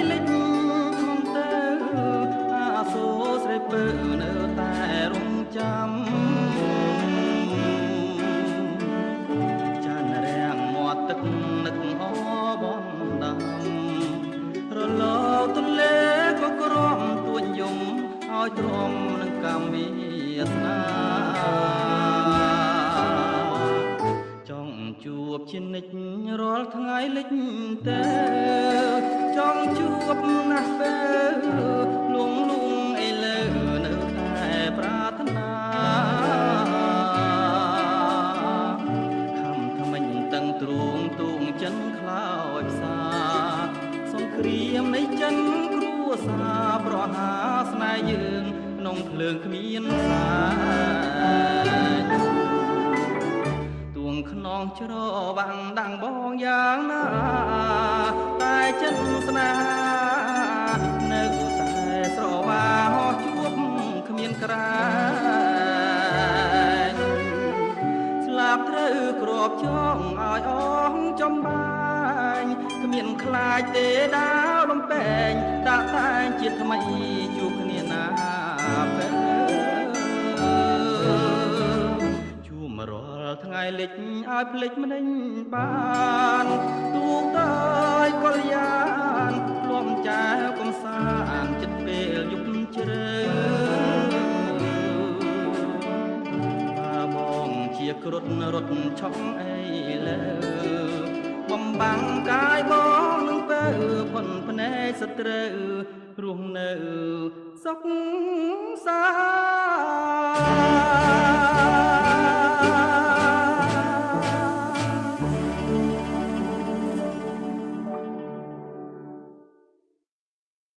លិចក្នុងទៅអាសូរស្រីពើនៅតែរងចាំចានរាំងមាត់ទឹកនឹកអបនដាំរលកទន្លេក៏ក្រំទួញយំឲ្យទ្រាំនឹងកម្មវាសនាចង់ជួបជានិច្ចរាល់ថ្ងៃលិចទៅចង់ជួបណាស់ទៅលងលងអីលើនៅតែប្រាថ្នាខំថ្មិញតឹងទ្រូងទូងចិនខ្លោចផ្សាសង្គ្រាមនៃចិនគ្រួសារប្រហាស្នេហ៍យើងក្នុងភ្លើងគ្មានសាទួងខ្នងច្រវាំងដាំងបងយ៉ាងណាតែចិត្តស្នេហានៅតែស្រវាហោះជួបគ្មានក្រែងស្លាប់ត្រូវគ្របចងឲ្យអងចំបាញ់គ្មានខ្លាចទេដាវលំពេងដាក់តែងជាតិថ្មីជួបគ្នាណាពេលជួមរាល់ថ្ងៃលិចឲ្យភ្លេចមិនដេញបានទូកទៅកលយានលំចែវកំសាន្តចិត្តពេលយប់ជ្រៅបាបងជាគ្រុតរត់ឆក់អីលើបំបាំងកាយបងនឹងពើផុនភ្នែកសត្រូវរស់នៅសុខ